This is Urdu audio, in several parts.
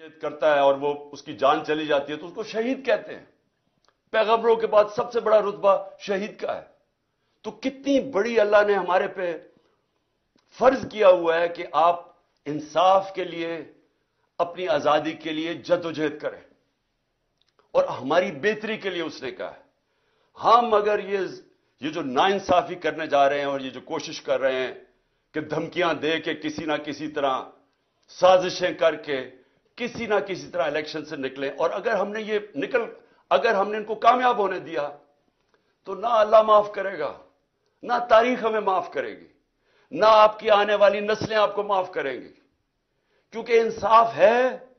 کرتا ہے اور وہ اس کی جان چلی جاتی ہے تو اس کو شہید کہتے ہیں. پیغمبروں کے بعد سب سے بڑا رتبہ شہید کا ہے. تو کتنی بڑی اللہ نے ہمارے پہ فرض کیا ہوا ہے کہ آپ انصاف کے لیے، اپنی آزادی کے لیے جدوجہد کریں، اور ہماری بہتری کے لیے اس نے کہا ہے. ہم اگر یہ جو ناانصافی کرنے جا رہے ہیں اور یہ جو کوشش کر رہے ہیں کہ دھمکیاں دے کے کسی نہ کسی طرح سازشیں کر کے کسی نہ کسی طرح الیکشن سے نکلیں، اور اگر ہم نے ان کو کامیاب ہونے دیا تو نہ اللہ معاف کرے گا، نہ تاریخ ہمیں معاف کرے گی، نہ آپ کی آنے والی نسلیں آپ کو معاف کریں گی. کیونکہ انصاف ہے،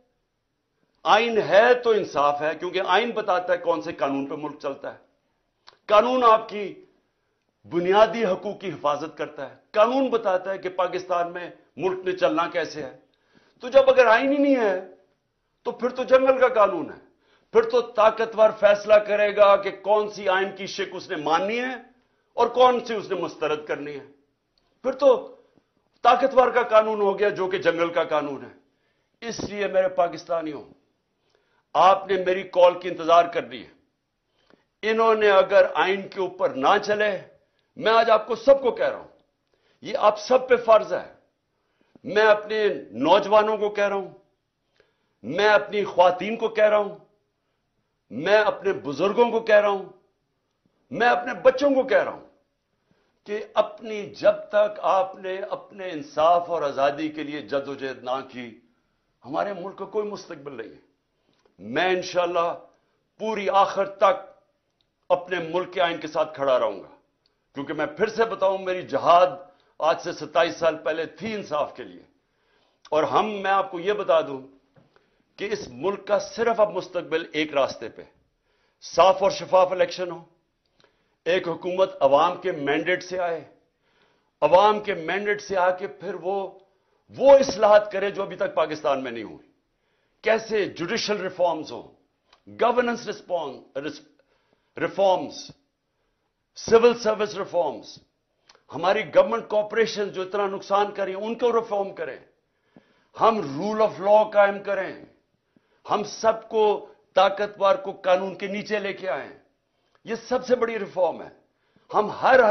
آئین ہے تو انصاف ہے، کیونکہ آئین بتاتا ہے کون سے قانون پہ ملک چلتا ہے. قانون آپ کی بنیادی حقوق کی حفاظت کرتا ہے. قانون بتاتا ہے کہ پاکستان میں ملک نے چلنا کیسے ہے. تو جب اگر آئین ہی نہیں ہے تو پھر تو جنگل کا قانون ہے. پھر تو طاقتور فیصلہ کرے گا کہ کون سی آئین کی شک اس نے ماننی ہے اور کون سی اس نے مسترد کرنی ہے. پھر تو طاقتور کا قانون ہو گیا جو کہ جنگل کا قانون ہے. اس لیے میرے پاکستانیوں، آپ نے میری کال کی انتظار کرنی ہے. انہوں نے اگر آئین کے اوپر نہ چلے، میں آج آپ کو سب کو کہہ رہا ہوں، یہ آپ سب پہ فرض ہے. میں اپنے نوجوانوں کو کہہ رہا ہوں، میں اپنی خواتین کو کہہ رہا ہوں، میں اپنے بزرگوں کو کہہ رہا ہوں، میں اپنے بچوں کو کہہ رہا ہوں کہ جب تک آپ نے اپنے انصاف اور آزادی کے لیے جدوجہد نہ کی، ہمارے ملک کا کوئی مستقبل نہیں ہے. میں انشاءاللہ پوری آخر تک اپنے ملک کے آئین کے ساتھ کھڑا رہوں گا، کیونکہ میں پھر سے بتاؤں، میری جہاد آج سے 27 سال پہلے تھی انصاف کے لیے. اور میں آپ کو یہ بتا دوں کہ اس ملک کا صرف اب مستقبل ایک راستے پہ، صاف اور شفاف الیکشن ہو، ایک حکومت عوام کے مینڈیٹ سے آئے، عوام کے مینڈیٹ سے آ کے پھر وہ اصلاحات کرے جو ابھی تک پاکستان میں نہیں ہوئی. کیسے جوڈیشل ریفارمز ہوں، governance reforms, civil service reforms, ہماری گورنمنٹ کارپوریشن جو اتنا نقصان کر رہی ہیں ان کو ریفارم کریں، ہم رول آف لا قائم کریں، ہم سب کو طاقتور کو قانون کے نیچے لے کے آئیں. یہ سب سے بڑی ریفارم ہے. ہم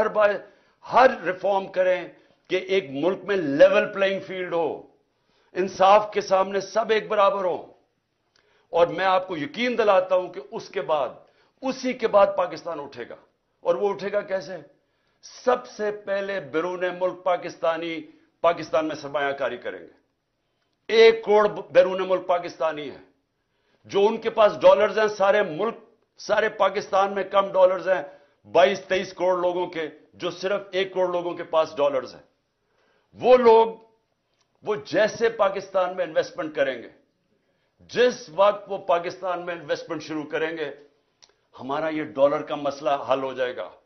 ہر ریفارم کریں کہ ایک ملک میں لیول پلئنگ فیلڈ ہو، انصاف کے سامنے سب ایک برابر ہوں. اور میں آپ کو یقین دلاتا ہوں کہ اسی کے بعد پاکستان اٹھے گا. اور وہ اٹھے گا کیسے؟ سب سے پہلے بیرون ملک پاکستان میں سرمایہ کاری کریں گے. 1 کروڑ بیرون ملک پاکستانی ہے. جو ان کے پاس ڈالرز ہیں، سارے پاکستان میں کم ڈالرز ہیں 22-23 کروڑ لوگوں کے، جو صرف 1 کروڑ لوگوں کے پاس ڈالرز ہیں. وہ لوگ وہ جیسے پاکستان میں انویسٹمنٹ کریں گے، جس وقت وہ پاکستان میں انویسٹمنٹ شروع کریں گے، ہمارا یہ ڈالر کا مسئلہ حل ہو جائے گا.